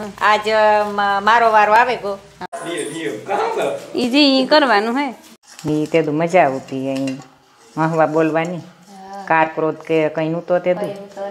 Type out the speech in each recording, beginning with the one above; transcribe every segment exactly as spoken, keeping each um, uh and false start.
આજ મારો વારો આવે ગો ઈ જી કરવાનું હે ઈ તે તો મજા આવતી અહીં મહવા બોલવાની કાર ક્રોધ કે કઈ નું તો તે તો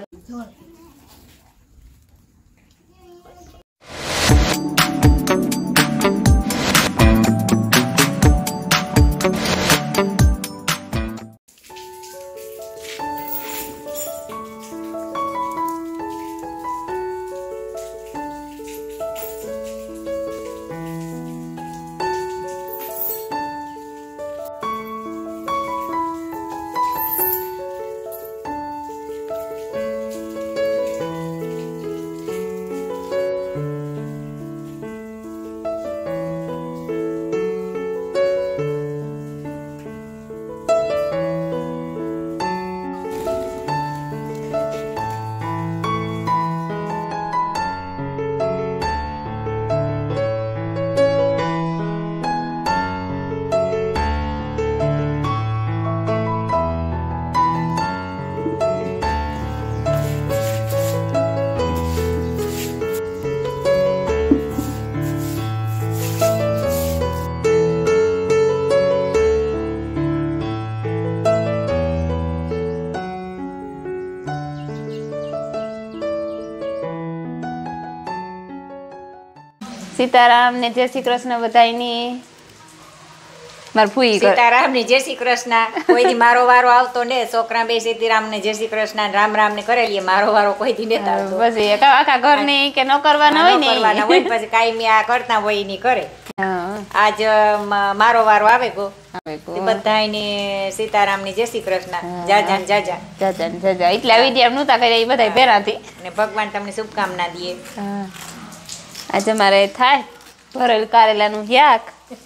સીતારામ ને જય શ્રી કૃષ્ણ બધાયની માર ફૂઈ સીતારામ ને જય શ્રી કૃષ્ણ કોઈ દી મારો વારો આવતો ને છોકરા બે સીતારામ ને જય શ્રી કૃષ્ણ રામ રામ ને કરેલીએ મારો વારો કોઈ દી નતા આવતો બસ એ આખા ઘર ની કે ન કરવાના હોય ને કરવાના હોય પછી કાયમી આ કરતા હોય ની કરે આજ મારો વારો આવે ગો બધાયને સીતારામ ની જય શ્રી કૃષ્ણ જાજા જાજા જાજા જાજા એટલે વિડિયો નહોતા કર્યા એ બધાય ભેરાથી ને ભગવાન તમને શુભકામના દે આજે મારે થાય ભરેલ કારેલાનું શાક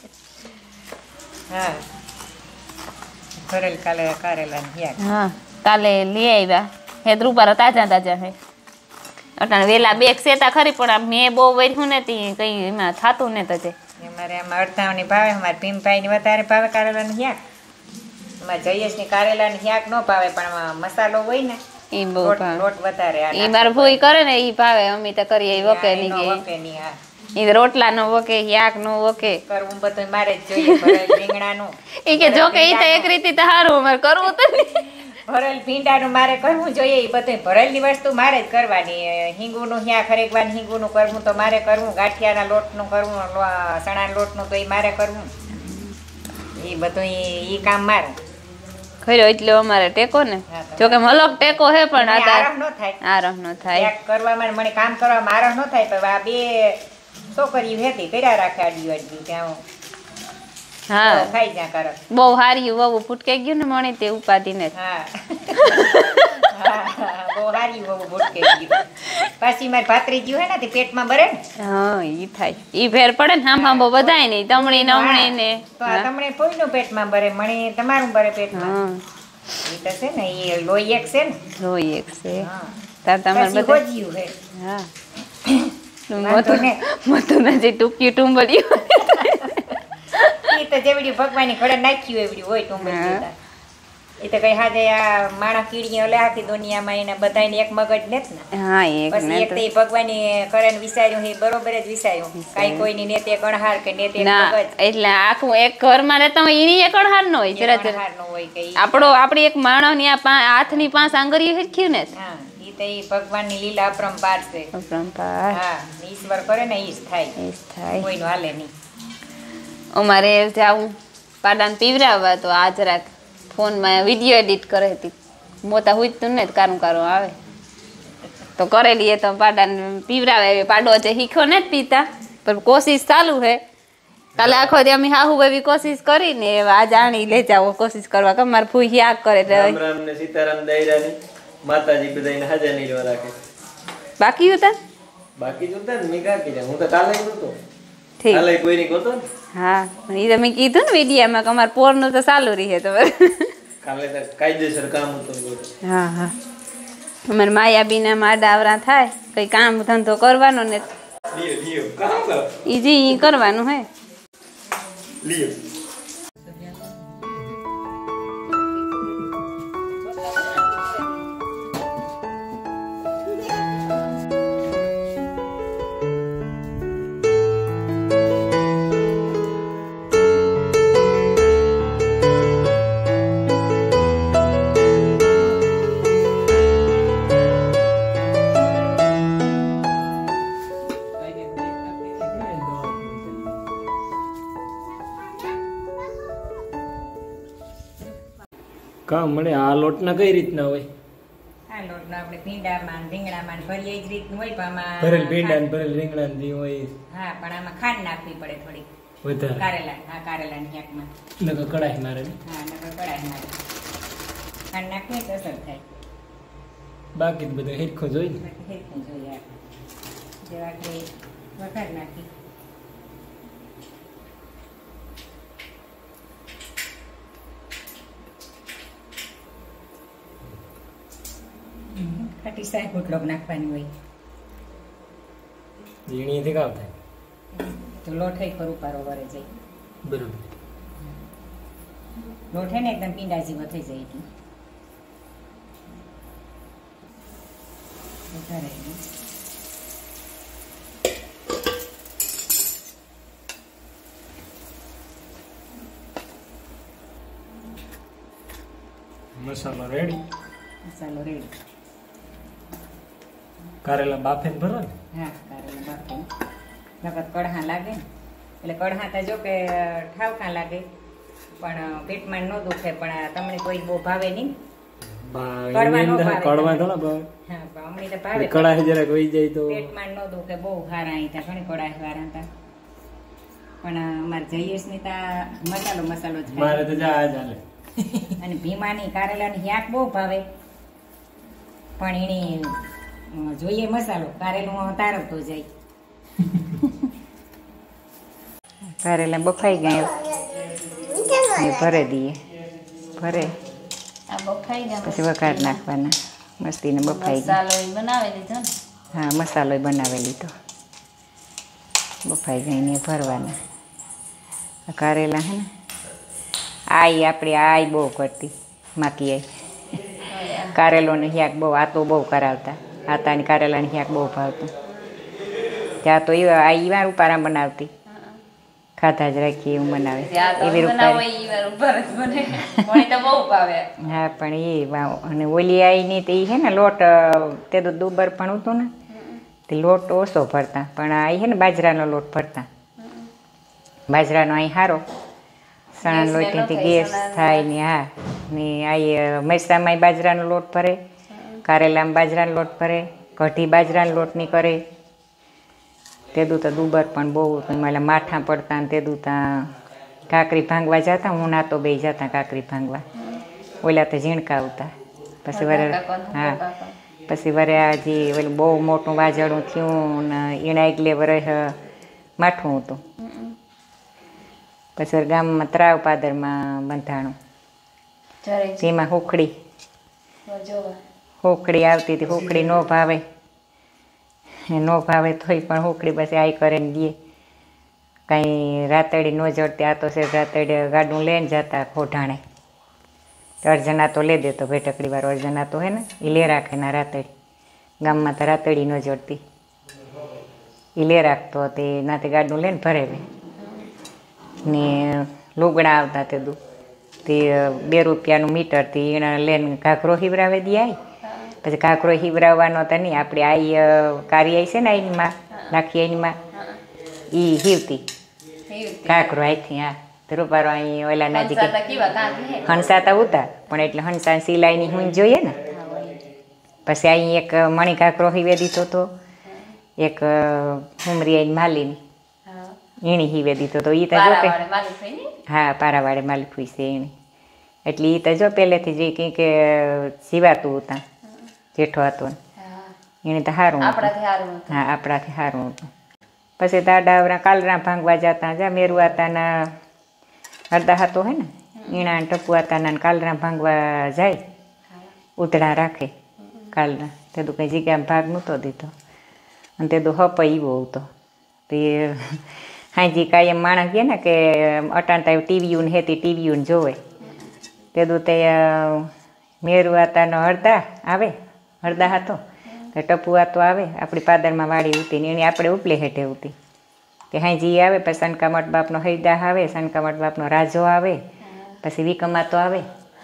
હા ભરેલ કાલે કારેલાનું શાક હા કાલે લઈ આવ્યા હેદરૂ પર તાજા તાજા હે અટાણ વેલા બેક સેતા ખરી પણ મેં બહુ વર્યું નથી કઈ એમાં થાતું ને તજે અમારે આમાં અડધાવની ભાવે અમારે ભીમભાઈ ની વધારે ભાવે કારેલાનું શાક અમારે જયેશ ની કારેલાનું શાક ન ભાવે પણ મસાલો હોય ને ઈ બહુ લોટ વધારે ઈ માર ભૂઈ કરે ને ઈ ભાવે અમે તો કરીએ વકે ની કે વકે ની હા ઈ રોટલા નો વકે શાક નો વકે કરવું બધું મારે જ જોઈએ ભરેલ રીંગણાનું ઈ કે જો કે ઈ તો એક રીતે તો હારું અમાર કરવું તો ભરેલ ભીંડાનું મારે કરવું જોઈએ ઈ બધું ભરેલની વસ્તુ મારે જ કરવાની હિંગુનું શાક હરેકવાનું હિંગુનું કરવું તો મારે કરવું ગાંઠિયાના લોટનું કરવું ચણાના લોટનું તો ઈ મારે કરવું ઈ બધું ઈ કામ મારે ખરો એટલે અમારે ટેકો ને જો કે મલક ટેકો હે પણ આરામ નો થાય આરામ નો થાય કરવામાં મને કામ કરવામાં આરામ નો થાય પણ આ બે છોકરીઓ હતી કર્યા રાખે આડી આડી ત્યાં હા ખાઈ જા કર બહુ હારી વહુ ફૂટકે ગયું ને મણી તે ઉપાધી ને હા બહુ હારી વહુ ફૂટકે ગયું પાછી મારી ભાતરી ગયું હે ને તે પેટમાં બરે હા ઈ થાય ઈ ફેર પડે ને હામ હામ બધાય ને તમણી નમણી ને તો આ તમને કોઈનું પેટમાં બરે મણી તમારું બરે પેટમાં ઈ તો છે ને ઈ લોહી એક છે ને લોહી એક છે હા તાર તમાર બધા ગોજ્યું હે હા મતો મતો ને જે ટૂંકી ટુંબડિયું ઈ તો જેવડી ભગવાનની ઘડે નાખ્યું એવડી હોય ટુંબડી એ તો કઈ હાજે આ માણા કીડીઓ લે આખી દુનિયામાં એને બધાને એક મગજ ને જ ને હા એક પછી એક તો એ ભગવાનની કરે ને વિચાર્યું એ બરોબર જ વિચાર્યું કાઈ કોઈની નેતે કણહાર કે નેતે મગજ એટલે આખું એક ઘરમાં રહેતા હોય એની એક કણહાર ન હોય જરા કણહાર નો હોય કે આપણો આપણી એક માણસની આ હાથની પાંચ આંગળીઓ હેરખ્યું ને હા ઈ તો ઈ ભગવાનની લીલા અપરંપાર છે અપરંપાર હા ઈશ્વર કરે ને ઈ જ થાય ઈ જ થાય કોઈનું હાલે નહીં અમારે જાવું પાડાને પીવરાવવા તો આ જરાક ફોનમાં વિડીયો એડિટ કરે હતી મોટા હુજતું ને કારું કારું આવે તો કરેલી એ તો પાડાને પીવરાવે પાડો જે શીખ્યો ને જ પીતા પણ કોશિશ ચાલુ હે કાલે આખો દી અમે હાહુ એવી કોશિશ કરીને આ જાણી લે જાવ કોશિશ કરવા કે માર ફૂઈ યાદ કરે રામ રામ ને સીતારામ દાયરાની માતાજી બધાને હાજર નહીં રાખે બાકી હતા બાકી જોતા ને મી કા કીધા હું તો કાલે નતો ઠીક કાલે કોઈ ની ગોતો ને હા ઈ તમે કીધું ને વિડીયોમાં કે અમાર પોરનું તો ચાલુ રહે તમારે કાલે તો કાયદેસર કામ હતું હા હા અમાર માયાબીના માડા આવરા થાય કઈ કામ ધંધો કરવાનો ને લિયો લિયો કામ કરો ઈ જી કરવાનું હે લિયો કામ મળે આ લોટના કઈ રીતના હોય? આ લોટનો આપણે ભીંડામાં ને રીંગણામાં ને ભરીએ એ જ રીતનું હોય, પણ આમાં ભરેલ ભીંડા ને ભરેલ રીંગણા ને જે હોય હા, પણ આમાં ખાંડ નાખવી પડે થોડી વધારે. કારેલા હા કારેલા ની શાકમાં નકર કડાઈ મારે ને. હા નકર કડાઈ મારે ખાંડ નાખીએ તો અસર થાય. બાકી તો બધું હેરખું જોઈ ને. બાકી હેરખું જોઈએ આપણે. જેવા કે વઘાર નાખી ખાટી સાહેબ રોટલો નાખવાની હોય ઝીણીથી કામ થાય. તો લોટ હઈ પર ઉપારો વરે જાય. બરોબર. લોટ હે ને એકદમ પીંડા જેવો થઈ જાય એટલે વધારે નહીં. મસાલો રેડી. મસાલો રેડી. કારેલા બાફે ને ભરો ને. હા કારેલા બાફે નકર કડહા લાગે ને એટલે કડહા તો જો કે ઠાવકા લાગે પણ પેટમાં ન દુખે, પણ આ તમને કોઈ બહુ ભાવે નહીં. બા કડવા એની નો અંદર ભાવે. કડવા થોડા ભાવે. હા પણ અમને તો ભાવે. કડાઈ જરાક વહી જાય તો પેટમાં ન દુખે, બહુ હારા અહીં ત્યાં ઘણી કડાઈ વાળા હતા, પણ અમારે જઈશ ને ત્યાં મસાલો મસાલો જ મારે ખાય. તો જા આ ચાલે. અને ભીમાની કારેલાની શાક બહુ ભાવે, પણ એની અ, જોઈએ મસાલો કારેલું તારવતો જાય. કારેલા બફાઈ ગયા ભરે દઈએ, ભરે આ બફાઈ ગયા પછી વઘાર નાખવાના. મસ્તીને બફાઈ ગયા. મસાલો ઈ બનાવી લીધો ને. હા મસાલો બનાવી લીધો, બફાઈ ગઈને ભરવાના. આ કારેલા હે ને આઈ આપણે આઈ બહુ કરતી માકી આઈ. કારેલોને શાક બહુ આતો બહુ કરાવતા, આતાની કારેલાની શાક બહુ ભાવતું. ત્યાં તો એ આ ઈવાર ઉપારા બનાવતી, ખાધા જ રાખી એવું બનાવે ત્યાં તો એવી બનાવો રૂપારી. ઈ વાર ઉપર જ બને. મને તો બહુ ભાવે. હા પણ એ વાવ અને ઓલી આઈની તો એ છે ને લોટ અ, તે તો દુબર પણ હતું ને તે લોટ ઓછો ભરતા, પણ આ છે ને બાજરાનો લોટ ભરતા. બાજરાનો અહીં સારો સણાનો લોટ થી ગેસ થાય ને. હા ને આ મરસામાં બાજરાનો લોટ ભરે, કારેલામાં બાજરાનો લોટ ભરે, કઢી બાજરાનો લોટ ની કરે. તેદું તો દુબર પણ બહુ માલા માઠા પડતા ને તેદું ત્યાં કાકરી ભાંગવા જતા, હું ના તો બે જતા કાકરી ભાંગવા. ઓલા તો ઝીણકા આવતા. પછી વરે હા પછી વરે આ જે ઓલું બહુ મોટું વાજળું થયું ને એના એકલે વરે માઠું હતું. પછી ગામમાં ત્રાવ પાદરમાં બંધાણું, જરી તેમાં હુખડી જોવા. હુખડી આવતી હતી. હુખડી ન ભાવે, ન ભાવે તોય પણ હુખડી પછી આઈ કરીને દઈએ. કાંઈ રાતડી ન જડતી, આ તો છે રાતડી ગાડું લઈને જતા ખોઢાણે. અર્જના તો લે દેતો ભેટકડી વાળો અર્જના તો હે ને એ લે રાખે ના રાતડી. ગામમાં તો રાતડી ન જડતી, એ લે રાખતો તે નાતે ગાડું લઈને ભરેવે ને લુગડા આવતા તે દુ તે બે રૂપિયાનું મીટર થી એના લઈને ઘાઘરો હિવરાવે દે આઈ. પછી ઘાઘરો હિવરાવવાનો તો નહીં, આપણે આઈ કારી આઈ છે ને આઈની માં નાખી આઈની માં એ હિવતી ઘાઘરો આઈથી. હા તો રૂપારો અહીં ઓલા નજીક હંસાતા કેવા કાંદ હે. હંસાતા ઉતા પણ એટલે હંસા સિલાઈની હું જોઈએ ને. પછી અહીં એક મણી ઘાઘરો હીવે દીધો તો, એક હુમરી આઈ માલીની હા. એણી હીવે દીધો તો. એ તો જો કે પારાવાળે માલિક હોય ને. હા પારાવાળે માલી ફૂઈ છે એણી. એટલે એ તો જો પહેલેથી જ કંઈ કે જીવાતું હતા, જેઠો હતો ને હા. એને તો સારું હતું. આપણાથી હારું હતું. હા આપણાથી સારું હતું. પછી દાડા કાલરા ભાંગવા જતા, જા મેરુઆતાના અડધા હાથો હે ને ઈણા ટપુઆતાના કાલરા ભાંગવા જાય, ઉતળા રાખે કાલરા. તે તો કંઈ જગ્યામાં ભાગ નહોતો દીધો અને તે તો હપ એવો હતો. તે હાજી કાંઈ એમ માણસ કહે ને કે અટાણતા ટીવીયું હેતી ટીવીયું જોવે. તે તો તે મેરુઆતાનો અડધા આવે, અડધા હાથો તો ટપુઆતો આવે આપણી પાદરમાં વાળી ઉતી ને એની આપણે ઉપલે હેઠે ઉતી. કે હાજી આવે પછી સનકામઠ બાપનો હૈદાહ આવે, સનકામઠ બાપનો રાજો આવે, પછી વિકમાતો આવે.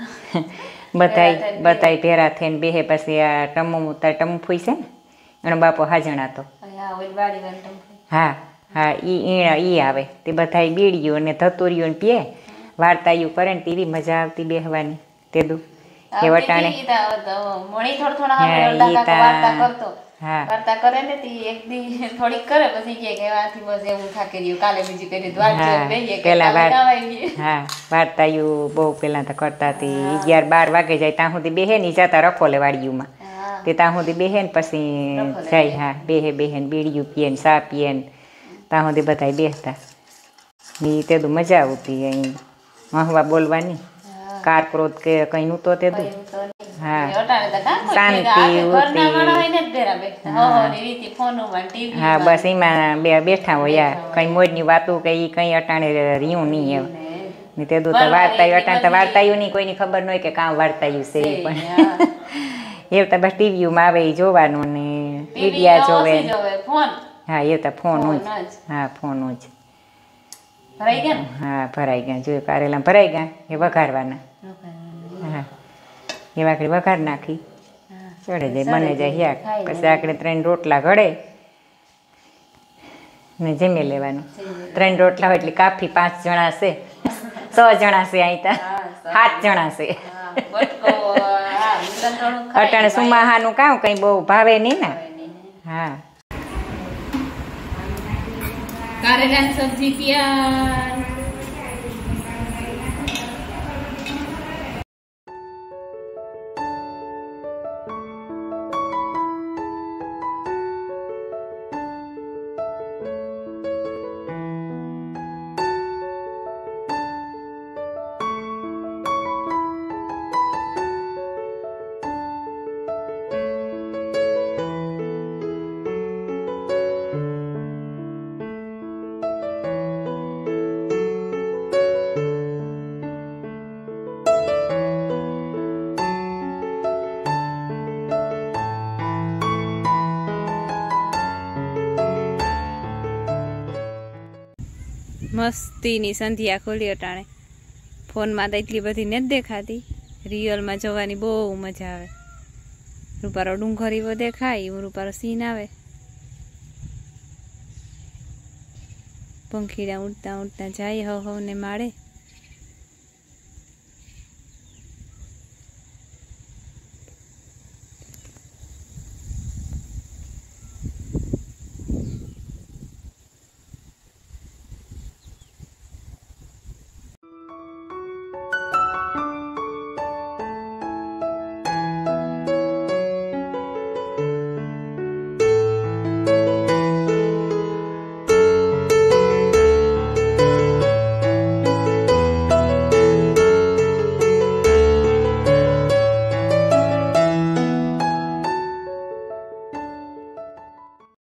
બધાય બધાય ભેરા થઈને બેહે. પછી આ ટમુ ટમુ ફૂઈ છે ને એનો બાપો હાજણાતો. હા ઓલી વાડી વાળી ટમફી. હા હા ઈ ઈણા ઈ આવે. તે બધાય બીડીયું ને ધતુરિયું ને પીએ, વાર્તાયું કરે ને તેવી મજા આવતી બેહવાની. તેદું કે વટાણે મણી થોડા થોડા હા, આપણે અડધા ઈ કાકો તા- વાર્તા કરતો હા વાર્તા કરે ને તી એક દી થોડીક કરે પછી કે કે આથી બસ એવું થાકી રહ્યું કાલે બીજી કરી દ્વાર છે હા બેહીએ કે પેલા કાલે વાર નવાઈ હા વાર્તાયું બહુ પેલા તો કરતા હતી અગિયાર બાર વાગે જાય ત્યાં સુધી બેહે ની જતા રખોલે વાડીયુંમાં હા તે ત્યાં સુધી બેહે ને પછી રખોલે જાય હા બેહે બેહે ને બીડીયું પીએ ને ચા પીએ ને ત્યાં સુધી બધા બેસતા એ તે તો મજા આવતી અહીં મહવા બોલવાની કાર ક્રોધ કે કઈ નહોતો તે તો હા શાંતિ હોતી હા બસ એમાં બે બેઠા હોય કઈ મોજની વાતું કે ઈ કઈ અટાણે રહ્યું નહીં એમ ને તે તો વાર્તાયું અટાણે તો વાર્તાયું નહીં કોઈની ખબર ન હોય કે કામ વાર્તાયું છે એ પણ એવું તો બસ ટીવીમાં આવે એ જોવાનું ને વિડિયા જોવે હા એ તો ફોન જ હા ફોન જ હા ભરાઈ ગયા જોયું કારેલા ભરાઈ ગયા એ વઘારવાના હા એ વાકડી વઘાર નાખી ચડે જાય બને જાય શાક પછી આકડે ત્રણ રોટલા ઘડે ને જમી લેવાનું ત્રણ રોટલા હોય એટલે કાફી પાંચ જણા છે છ જણા છે અહીં ત્યાં સાત જણા છે અટાણે સુમાહાનું કામ કઈ બહુ ભાવે નહીં ને હા કારેલાની સબ્જી તૈયાર મસ્તીની સંધ્યા ખોલી અટાણે ફોનમાં તો એટલી બધી નથી દેખાતી રિયલમાં જોવાની બહુ મજા આવે રૂપારો ડુંગર એવો દેખાય એવું રૂપારો સીન આવે પંખીડા ઉડતા ઉડતા જાય હવ હવ ને માળે